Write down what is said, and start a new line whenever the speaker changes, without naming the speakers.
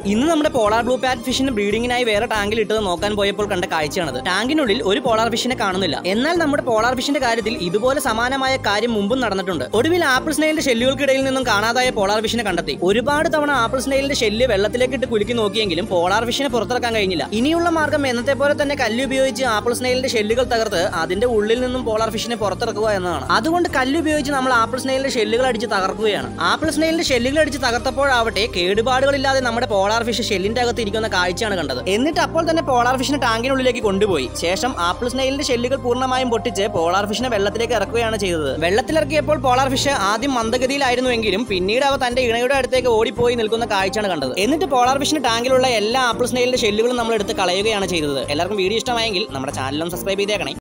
ഇന്ന് നമ്മുടെ polar blue പാറ്റ് ഫിഷിന് ബ്രീഡിങ്ങിനായി വേറെ ടാങ്കിൽ ഇട്ടത് നോക്കാൻ പോയപ്പോൾ കണ്ട കാഴ്ചയാണത്. ടാങ്കിനുള്ളിൽ ഒരു പോളാർ ഫിഷിനെ കാണുന്നില്ല. എന്നാൽ നമ്മുടെ പോളാർ ഫിഷിന്റെ കാര്യത്തിൽ ഇതുപോലെ സമാനമായ കാര്യം മുമ്പും നടന്നിട്ടുണ്ട്. ഒടുവിൽ ആപ്പിൾ സ്നെയിലിന്റെ ഷെല്ലുകൾക്കിടയിൽ നിന്നും കാണാതായ പോളാർ ഫിഷിനെ കണ്ടെത്തി. ഒരുപാട് തവണ ആപ്പിൾ സ്നെയിലിന്റെ ഷെല്ല് വെള്ളത്തിലേക്ക് ഇട്ട് കുലുക്കി നോക്കിയെങ്കിലും പോളാർ ഫിഷിനെ പുറത്തിറക്കാൻ കഴിഞ്ഞില്ല. ഇനിയുള്ള മാർഗം എന്നത്തെ പോലെ തന്നെ കല്ല് ഉപയോഗിച്ച് ആപ്പിൾ സ്നെയിലിന്റെ ഷെല്ലുകൾ തകർത്ത് അതിന്റെ ഉള്ളിൽ നിന്നും പോളാർ ഫിഷിനെ പുറത്തിറക്കുക എന്നതാണ്. അതുകൊണ്ട് കല്ല് ഉപയോഗിച്ച് നമ്മൾ ആപ്പിൾ സ്നെയിലിന്റെ ഷെല്ലുകൾ അടിച്ച് തകർക്കുകയാണ്. ആപ്പിൾ സ്നെയിലിന്റെ ഷെല്ലുകൾ അടിച്ച് തകർത്തപ്പോഴാവട്ടെ കേടുപാടുകളില്ലാതെ നമ്മുടെ പോളാർ ഫിഷ് ഷെല്ലിന്റെ അകത്ത് ഇരിക്കുന്ന കാഴ്ചയാണ് കണ്ടത്. എന്നിട്ട് അപ്പോൾ തന്നെ പോളാർ ഫിഷിനെ ടാങ്കിനുള്ളിലേക്ക് കൊണ്ടുപോയി. ശേഷം ആപ്പിൾ സ്നെയിലിന്റെ ഷെല്ലുകൾ പൂർണ്ണമായും പൊട്ടിച്ച് പോളാർ ഫിഷിനെ വെള്ളത്തിലേക്ക് ഇറക്കുകയാണ് ചെയ്തത്. വെള്ളത്തിലിറക്കിയപ്പോൾ പോളാർ ഫിഷ് ആദ്യം മന്ദഗതിയിലായിരുന്നുവെങ്കിലും പിന്നീട് അവ തന്റെ ഇണയുടെ അടുത്തേക്ക് ഓടിപ്പോയി നിൽക്കുന്ന കാഴ്ചയാണ് കണ്ടത്. എന്നിട്ട് പോളാർ ഫിഷിന് ടാങ്കിലുള്ള എല്ലാ ആപ്പിൾ സ്നെയിലിന്റെ ഷെല്ലുകളും നമ്മൾ എടുത്ത് കളയുകയാണ് ചെയ്തത്. എല്ലാവർക്കും വീഡിയോ ഇഷ്ടമായെങ്കിൽ നമ്മുടെ ചാനലും സബ്സ്ക്രൈബ് ചെയ്തേക്കണേ.